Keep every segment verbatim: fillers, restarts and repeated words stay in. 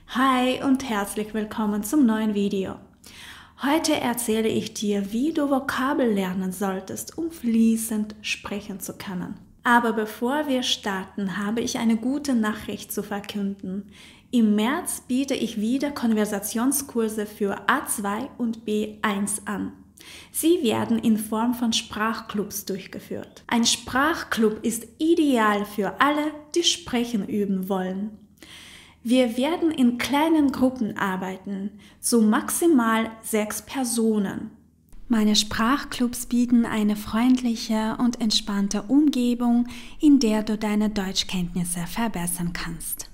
Hi und herzlich willkommen zum neuen Video. Heute erzähle ich dir, wie du Vokabeln lernen solltest, um fließend sprechen zu können. Aber bevor wir starten, habe ich eine gute Nachricht zu verkünden. Im März biete ich wieder Konversationskurse für A zwei und B eins an. Sie werden in Form von Sprachclubs durchgeführt. Ein Sprachclub ist ideal für alle, die sprechen üben wollen. Wir werden in kleinen Gruppen arbeiten, so maximal sechs Personen. Meine Sprachclubs bieten eine freundliche und entspannte Umgebung, in der du deine Deutschkenntnisse verbessern kannst.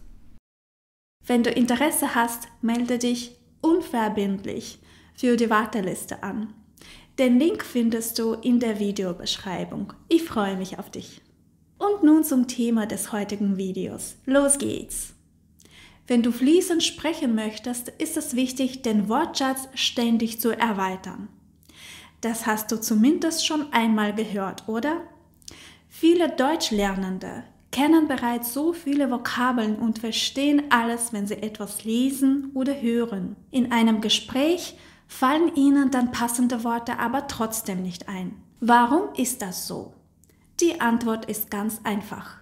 Wenn du Interesse hast, melde dich unverbindlich für die Warteliste an. Den Link findest du in der Videobeschreibung. Ich freue mich auf dich. Und nun zum Thema des heutigen Videos. Los geht's! Wenn du fließend sprechen möchtest, ist es wichtig, den Wortschatz ständig zu erweitern. Das hast du zumindest schon einmal gehört, oder? Viele Deutschlernende kennen bereits so viele Vokabeln und verstehen alles, wenn sie etwas lesen oder hören. In einem Gespräch fallen ihnen dann passende Worte aber trotzdem nicht ein. Warum ist das so? Die Antwort ist ganz einfach.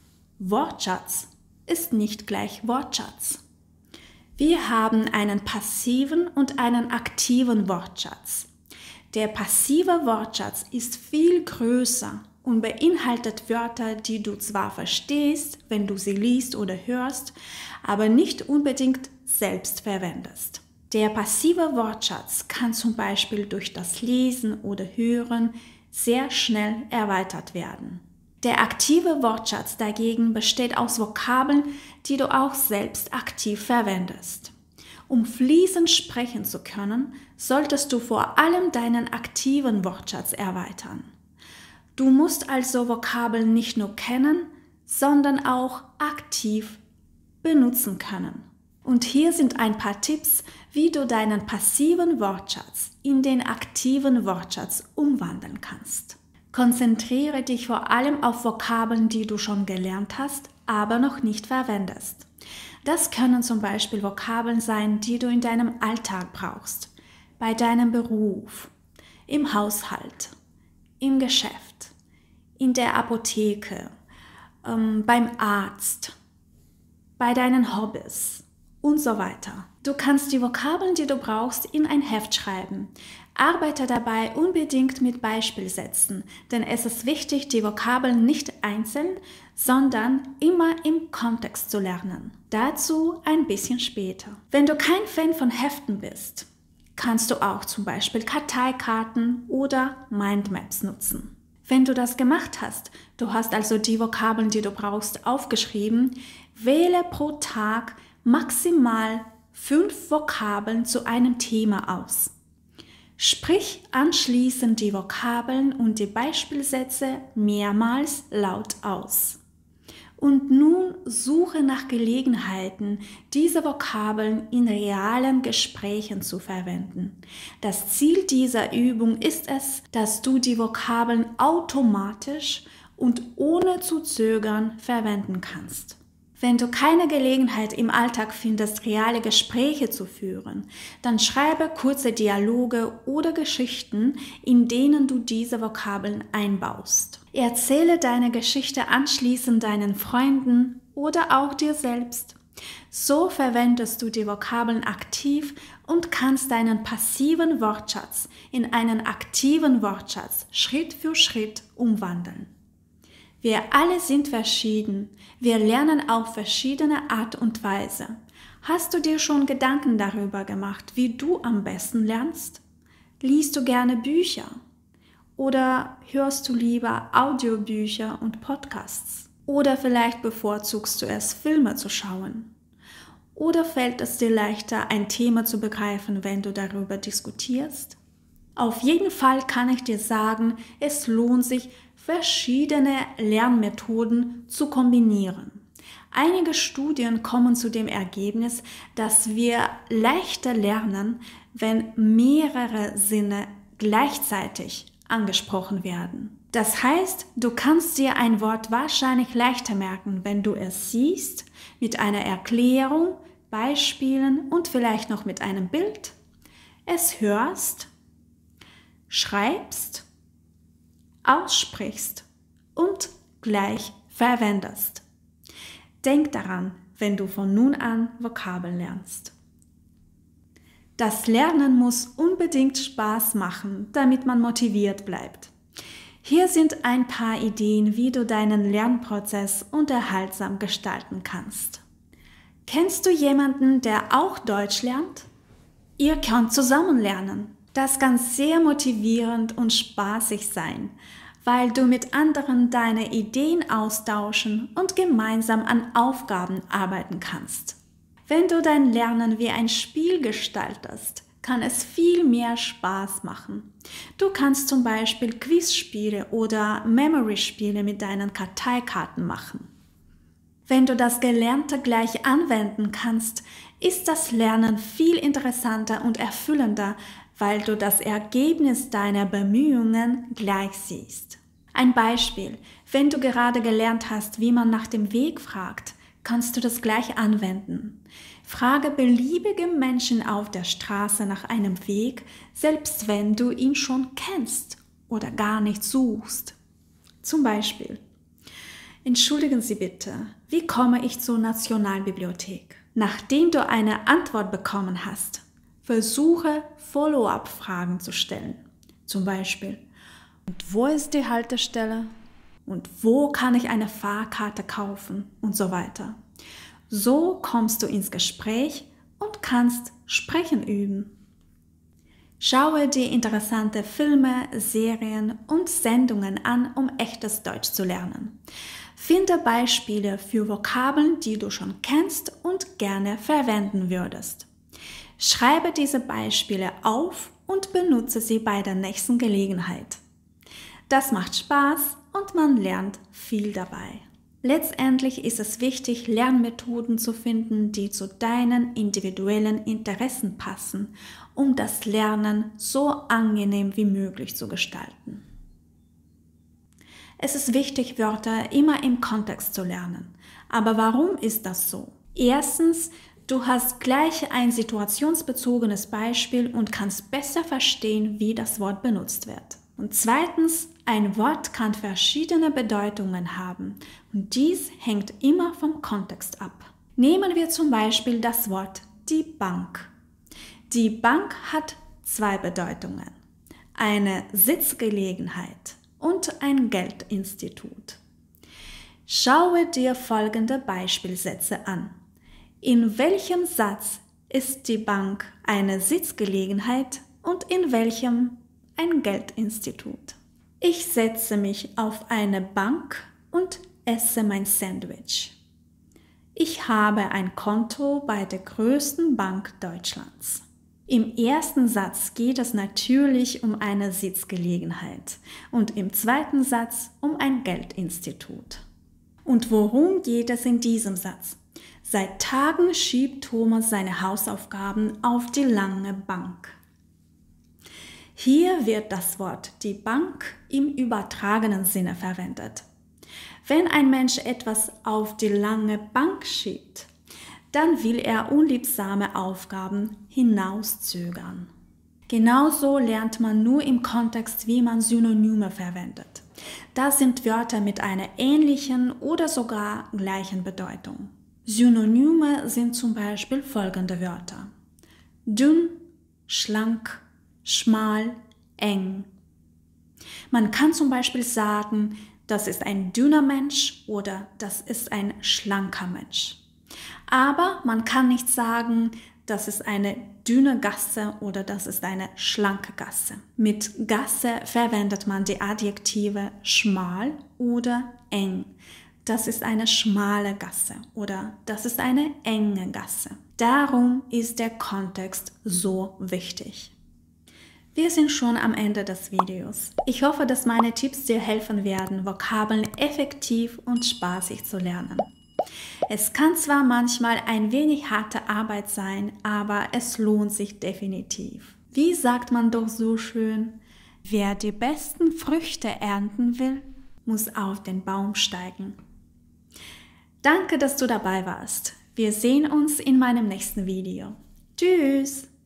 Wortschatz ist nicht gleich Wortschatz. Wir haben einen passiven und einen aktiven Wortschatz. Der passive Wortschatz ist viel größer und beinhaltet Wörter, die du zwar verstehst, wenn du sie liest oder hörst, aber nicht unbedingt selbst verwendest. Der passive Wortschatz kann zum Beispiel durch das Lesen oder Hören sehr schnell erweitert werden. Der aktive Wortschatz dagegen besteht aus Vokabeln, die du auch selbst aktiv verwendest. Um fließend sprechen zu können, solltest du vor allem deinen aktiven Wortschatz erweitern. Du musst also Vokabeln nicht nur kennen, sondern auch aktiv benutzen können. Und hier sind ein paar Tipps, wie du deinen passiven Wortschatz in den aktiven Wortschatz umwandeln kannst. Konzentriere dich vor allem auf Vokabeln, die du schon gelernt hast, aber noch nicht verwendest. Das können zum Beispiel Vokabeln sein, die du in deinem Alltag brauchst, bei deinem Beruf, im Haushalt, im Geschäft, in der Apotheke, ähm, beim Arzt, bei deinen Hobbys und so weiter. Du kannst die Vokabeln, die du brauchst, in ein Heft schreiben. Arbeite dabei unbedingt mit Beispielsätzen, denn es ist wichtig, die Vokabeln nicht einzeln, sondern immer im Kontext zu lernen. Dazu ein bisschen später. Wenn du kein Fan von Heften bist, kannst du auch zum Beispiel Karteikarten oder Mindmaps nutzen. Wenn du das gemacht hast, du hast also die Vokabeln, die du brauchst, aufgeschrieben, wähle pro Tag maximal fünf Vokabeln zu einem Thema aus. Sprich anschließend die Vokabeln und die Beispielsätze mehrmals laut aus. Und nun suche nach Gelegenheiten, diese Vokabeln in realen Gesprächen zu verwenden. Das Ziel dieser Übung ist es, dass du die Vokabeln automatisch und ohne zu zögern verwenden kannst. Wenn du keine Gelegenheit im Alltag findest, reale Gespräche zu führen, dann schreibe kurze Dialoge oder Geschichten, in denen du diese Vokabeln einbaust. Erzähle deine Geschichte anschließend deinen Freunden oder auch dir selbst. So verwendest du die Vokabeln aktiv und kannst deinen passiven Wortschatz in einen aktiven Wortschatz Schritt für Schritt umwandeln. Wir alle sind verschieden. Wir lernen auf verschiedene Art und Weise. Hast du dir schon Gedanken darüber gemacht, wie du am besten lernst? Liest du gerne Bücher? Oder hörst du lieber Audiobücher und Podcasts? Oder vielleicht bevorzugst du es, Filme zu schauen? Oder fällt es dir leichter, ein Thema zu begreifen, wenn du darüber diskutierst? Auf jeden Fall kann ich dir sagen, es lohnt sich, verschiedene Lernmethoden zu kombinieren. Einige Studien kommen zu dem Ergebnis, dass wir leichter lernen, wenn mehrere Sinne gleichzeitig angesprochen werden. Das heißt, du kannst dir ein Wort wahrscheinlich leichter merken, wenn du es siehst, mit einer Erklärung, Beispielen und vielleicht noch mit einem Bild es hörst, schreibst, aussprichst und gleich verwendest. Denk daran, wenn du von nun an Vokabeln lernst. Das Lernen muss unbedingt Spaß machen, damit man motiviert bleibt. Hier sind ein paar Ideen, wie du deinen Lernprozess unterhaltsam gestalten kannst. Kennst du jemanden, der auch Deutsch lernt? Ihr könnt zusammen lernen. Das kann sehr motivierend und spaßig sein, weil du mit anderen deine Ideen austauschen und gemeinsam an Aufgaben arbeiten kannst. Wenn du dein Lernen wie ein Spiel gestaltest, kann es viel mehr Spaß machen. Du kannst zum Beispiel Quizspiele oder Memory-Spiele mit deinen Karteikarten machen. Wenn du das Gelernte gleich anwenden kannst, ist das Lernen viel interessanter und erfüllender, weil du das Ergebnis deiner Bemühungen gleich siehst. Ein Beispiel: Wenn du gerade gelernt hast, wie man nach dem Weg fragt, kannst du das gleich anwenden. Frage beliebige Menschen auf der Straße nach einem Weg, selbst wenn du ihn schon kennst oder gar nicht suchst. Zum Beispiel: Entschuldigen Sie bitte, wie komme ich zur Nationalbibliothek? Nachdem du eine Antwort bekommen hast, versuche Follow-up-Fragen zu stellen. Zum Beispiel: Und wo ist die Haltestelle? Und wo kann ich eine Fahrkarte kaufen? Und so weiter. So kommst du ins Gespräch und kannst Sprechen üben. Schaue dir interessante Filme, Serien und Sendungen an, um echtes Deutsch zu lernen. Finde Beispiele für Vokabeln, die du schon kennst und gerne verwenden würdest. Schreibe diese Beispiele auf und benutze sie bei der nächsten Gelegenheit. Das macht Spaß und man lernt viel dabei. Letztendlich ist es wichtig, Lernmethoden zu finden, die zu deinen individuellen Interessen passen, um das Lernen so angenehm wie möglich zu gestalten. Es ist wichtig, Wörter immer im Kontext zu lernen. Aber warum ist das so? Erstens, du hast gleich ein situationsbezogenes Beispiel und kannst besser verstehen, wie das Wort benutzt wird. Und zweitens, ein Wort kann verschiedene Bedeutungen haben und dies hängt immer vom Kontext ab. Nehmen wir zum Beispiel das Wort die Bank. Die Bank hat zwei Bedeutungen: eine Sitzgelegenheit und ein Geldinstitut. Schaue dir folgende Beispielsätze an. In welchem Satz ist die Bank eine Sitzgelegenheit und in welchem ein Geldinstitut? Ich setze mich auf eine Bank und esse mein Sandwich. Ich habe ein Konto bei der größten Bank Deutschlands. Im ersten Satz geht es natürlich um eine Sitzgelegenheit und im zweiten Satz um ein Geldinstitut. Und worum geht es in diesem Satz? Seit Tagen schiebt Thomas seine Hausaufgaben auf die lange Bank. Hier wird das Wort die Bank im übertragenen Sinne verwendet. Wenn ein Mensch etwas auf die lange Bank schiebt, dann will er unliebsame Aufgaben hinauszögern. Genauso lernt man nur im Kontext, wie man Synonyme verwendet. Das sind Wörter mit einer ähnlichen oder sogar gleichen Bedeutung. Synonyme sind zum Beispiel folgende Wörter: dünn, schlank, schmal, eng. Man kann zum Beispiel sagen, das ist ein dünner Mensch oder das ist ein schlanker Mensch. Aber man kann nicht sagen, das ist eine dünne Gasse oder das ist eine schlanke Gasse. Mit Gasse verwendet man die Adjektive schmal oder eng. Das ist eine schmale Gasse oder das ist eine enge Gasse. Darum ist der Kontext so wichtig. Wir sind schon am Ende des Videos. Ich hoffe, dass meine Tipps dir helfen werden, Vokabeln effektiv und spaßig zu lernen. Es kann zwar manchmal ein wenig harte Arbeit sein, aber es lohnt sich definitiv. Wie sagt man doch so schön: Wer die besten Früchte ernten will, muss auf den Baum steigen. Danke, dass du dabei warst. Wir sehen uns in meinem nächsten Video. Tschüss!